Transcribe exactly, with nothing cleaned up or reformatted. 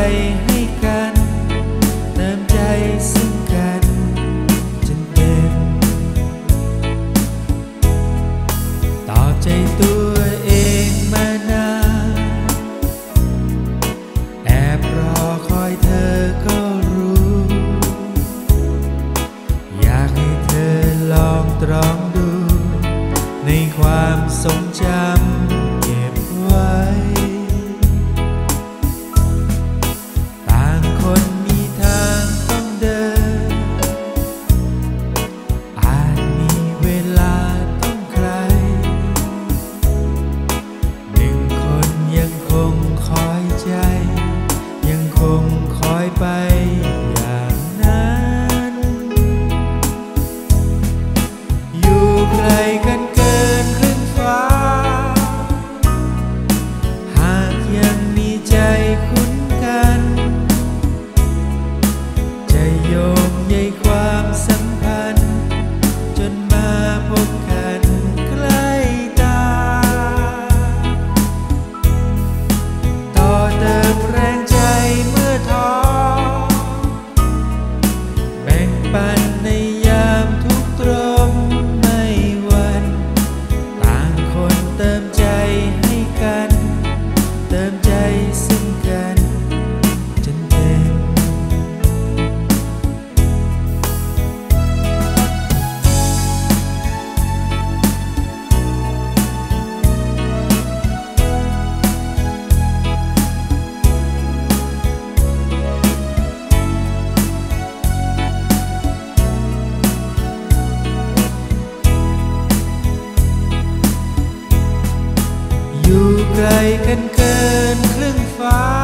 ให้กันเติมใจซึ่งกันจนเต็มตอบใจตัวเองมานานแอบรอคอยเธอก็รู้อยากให้เธอลองตรองดูในความทรงจำเก็บไว้ต่างคนมีทางต้องเดินอาจมีเวลาต้องใครหนึ่งคนยังคงคอยใจยังคงคอยไปอย่างนั้นอยู่ไกลกันเกินครึ่งฟ้าหากยังมีใจคุ้นกันจะโยงใยความสัมพันธ์จนมาพบกันใกล้ตาต่อเติมแรงใจเมื่อท้อแบ่งปันในยามทุกตรมไม่หวั่นต่างคนเติมใจให้กันเติมใจซึ่งกันจนเต็มอยู่ไกลกันเกินครึ่งฟ้า